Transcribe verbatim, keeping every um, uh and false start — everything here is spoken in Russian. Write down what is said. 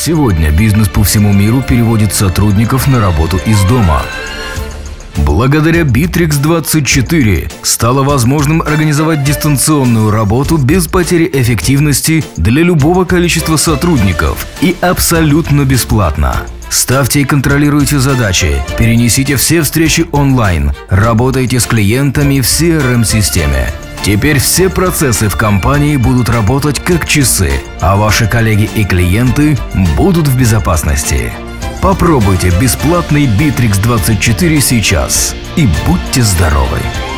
Сегодня бизнес по всему миру переводит сотрудников на работу из дома. Благодаря Битрикс двадцать четыре стало возможным организовать дистанционную работу без потери эффективности для любого количества сотрудников и абсолютно бесплатно. Ставьте и контролируйте задачи, перенесите все встречи онлайн, работайте с клиентами в си ар эм-системе. Теперь все процессы в компании будут работать как часы, а ваши коллеги и клиенты будут в безопасности. Попробуйте бесплатный Битрикс двадцать четыре сейчас и будьте здоровы!